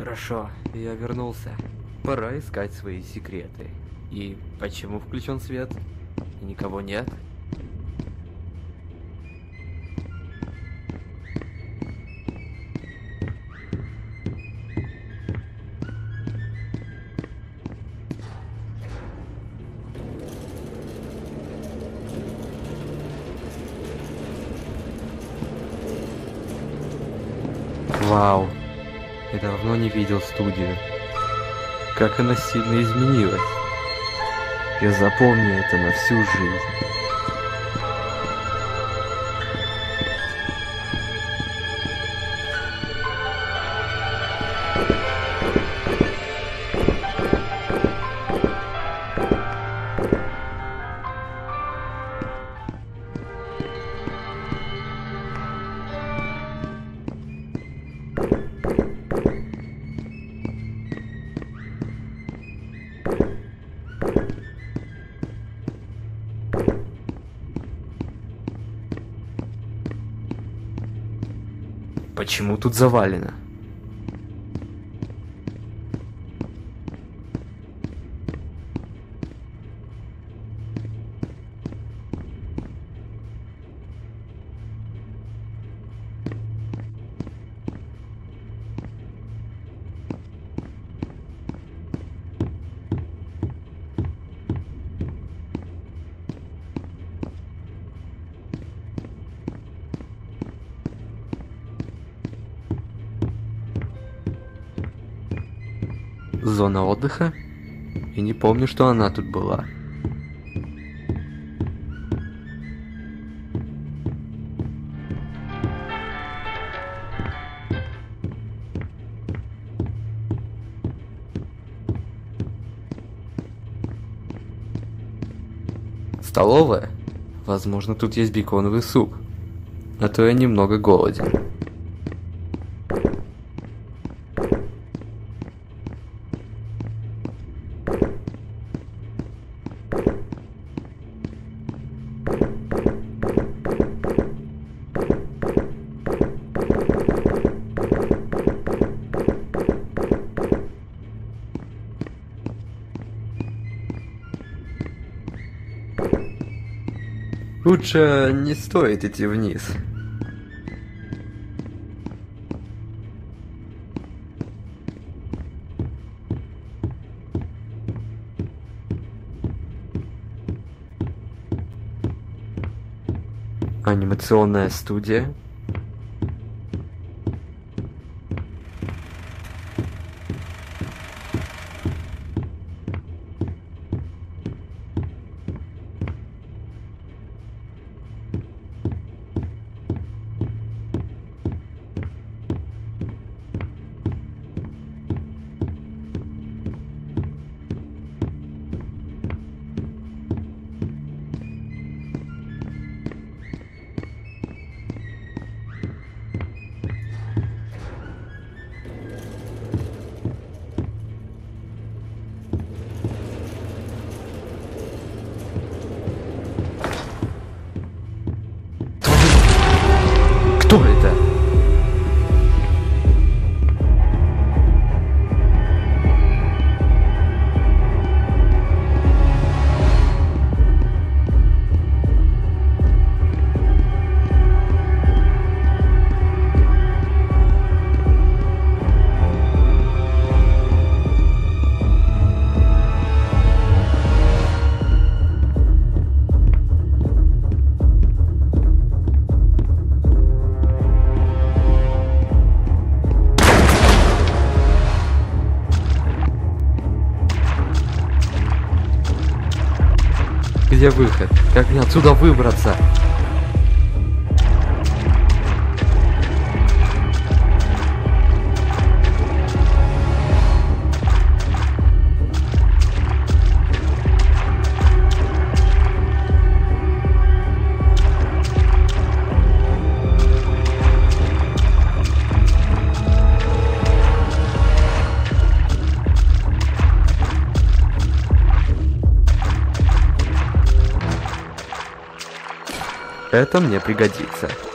Хорошо, я вернулся. Пора искать свои секреты. И почему включен свет? И никого нет? Вау, я давно не видел студию. Как она сильно изменилась. Я запомню это на всю жизнь. Почему тут завалено? Зона отдыха? И не помню, что она тут была. Столовая? Возможно, тут есть беконовый суп. А то я немного голоден. Лучше не стоит идти вниз. Анимационная студия. Кто это? Где выход? Как мне отсюда выбраться? Это мне пригодится.